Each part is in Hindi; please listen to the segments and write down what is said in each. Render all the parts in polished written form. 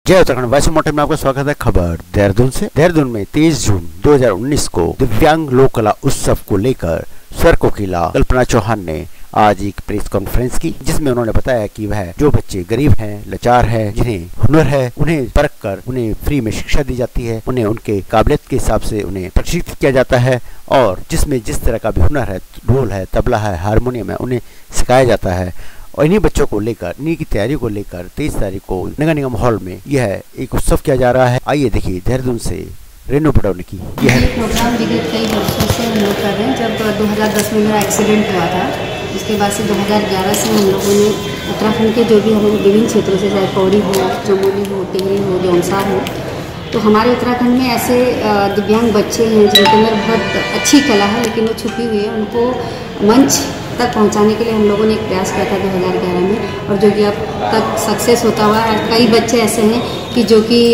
जय उत्तराखंड वॉइस ऑफ माउंटेन में आपका स्वागत है। खबर देहरादून से। देहरादून में 23 जून 2019 को दिव्यांग लोक कला उत्सव को लेकर स्वर कोकिला कल्पना चौहान ने आज एक प्रेस कॉन्फ्रेंस की, जिसमें उन्होंने बताया कि वह जो बच्चे गरीब हैं, लाचार हैं, जिन्हें हुनर है, उन्हें परख कर उन्हें फ्री में शिक्षा दी जाती है, उन्हें उनके काबिलियत के हिसाब से उन्हें प्रशिक्षित किया जाता है और जिसमें जिस तरह का भी हुनर है, ढोल है, तबला है, हारमोनियम है, उन्हें सिखाया जाता है। और इन्हीं बच्चों को लेकर, इन्हीं की तैयारी को लेकर 23 तारीख को नगर निगम हॉल में यह एक उत्सव किया जा रहा है। आइए देखिए देहरादून से रेनू पटौनी की यह प्रोग्राम विगत कई वर्षों से हम लोग कर रहे हैं। जब 2010 में मेरा एक्सीडेंट हुआ था, उसके बाद से 2011 से हम लोगों ने उत्तराखंड के जो भी हम विभिन्न क्षेत्रों से, चाहे पौड़ी हो, चमोली हो, टिहरी हो, जौनसार हो, तो हमारे उत्तराखंड में ऐसे दिव्यांग बच्चे हैं जिनके अंदर बहुत अच्छी कला है लेकिन वो छुपी हुई है। उनको मंच तक पहुंचाने के लिए हम लोगों ने एक प्रयास किया था 2011 में, और जो कि अब तक सक्सेस होता हुआ है। कई बच्चे ऐसे हैं कि जो कि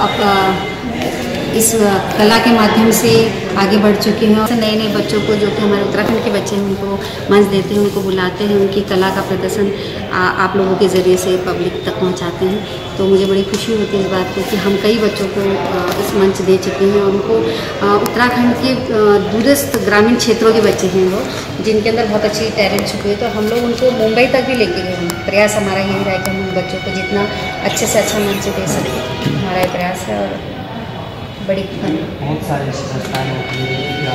इस कला के माध्यम से आगे बढ़ चुके हैं। और नए नए बच्चों को, जो कि हमारे उत्तराखंड के बच्चे हैं, उनको मंच देते हैं, उनको बुलाते हैं, उनकी कला का प्रदर्शन आप लोगों के ज़रिए से पब्लिक तक पहुंचाते हैं। तो मुझे बड़ी खुशी होती है इस बात को कि हम कई बच्चों को इस मंच दे चुके हैं। और उनको उत्तराखंड के दूरस्थ ग्रामीण क्षेत्रों के बच्चे हैं वो, जिनके अंदर बहुत अच्छी टैलेंट छुपी है। तो हम लोग उनको मुंबई तक भी लेके गए हैं। प्रयास हमारा यही रहा है कि हम उन बच्चों को जितना अच्छे से अच्छा मंच दे सकें, हमारा ये प्रयास है। और बड़ी बहुत सारे संस्थान होती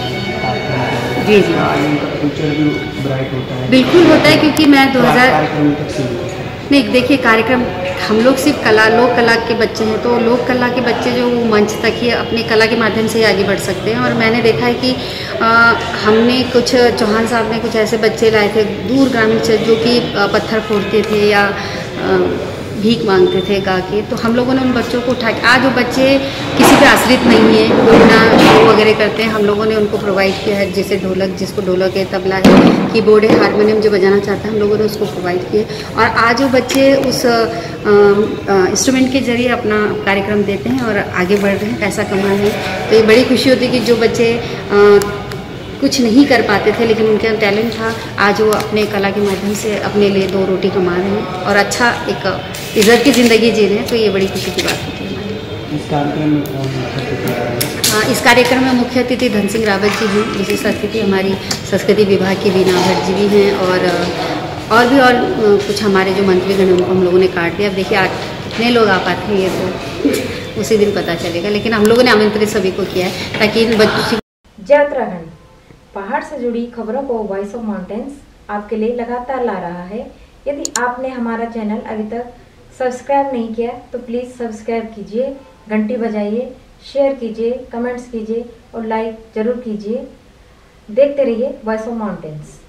है जी जी फ्यूचर भी ब्राइट होता है। बिल्कुल होता है, क्योंकि मैं 2000 नहीं, देखिए कार्यक्रम हम लोग सिर्फ लोक कला के बच्चे हैं, तो लोक कला के बच्चे जो वो मंच तक ही अपनी कला के माध्यम से ही आगे बढ़ सकते हैं। और मैंने देखा है कि हमने कुछ चौहान साहब ने कुछ ऐसे बच्चे लाए थे दूर ग्रामीण से, जो कि पत्थर फोड़ते थे या भीख मांगते थे गा के। तो हम लोगों ने उन बच्चों को उठा के, आज वो बच्चे किसी पे आश्रित नहीं है, कोई ना शो वगैरह करते हैं, हम लोगों ने उनको प्रोवाइड किया है। जैसे ढोलक, जिसको ढोलक है, तबला है, कीबोर्ड है, हारमोनियम जो बजाना चाहता है, हम लोगों ने उसको प्रोवाइड किए। और आज वो बच्चे उस इंस्ट्रूमेंट के जरिए अपना कार्यक्रम देते हैं और आगे बढ़ रहे हैं, पैसा कमा रहे हैं। तो ये बड़ी खुशी होती है कि जो बच्चे कुछ नहीं कर पाते थे लेकिन उनके अंदर टैलेंट था, आज वो अपने कला के माध्यम से अपने लिए दो रोटी कमा रहे हैं और अच्छा एक इज्जत की ज़िंदगी जी रहे हैं। तो ये बड़ी खुशी की बात होती है हमारी। इस कार्यक्रम में कौन मुख्य अतिथि है? हाँ, इस कार्यक्रम में मुख्य अतिथि धन सिंह रावत जी हैं। विशेष अतिथि हमारी संस्कृति विभाग की वीणा भट्ट जी भी हैं, और भी कुछ हमारे जो मंत्रीगण उनको हम लोगों ने काट दिया। अब देखिए आज कितने लोग आ पाते हैं, ये तो उसी दिन पता चलेगा, लेकिन हम लोगों ने आमंत्रित सभी को किया है ताकि इन बच्चों। जय उत्तराखंड पहाड़ से जुड़ी खबरों को वॉइस ऑफ माउंटेन्स आपके लिए लगातार ला रहा है। यदि आपने हमारा चैनल अभी तक सब्सक्राइब नहीं किया तो प्लीज़ सब्सक्राइब कीजिए, घंटी बजाइए, शेयर कीजिए, कमेंट्स कीजिए और लाइक ज़रूर कीजिए। देखते रहिए वॉइस ऑफ माउंटेन्स।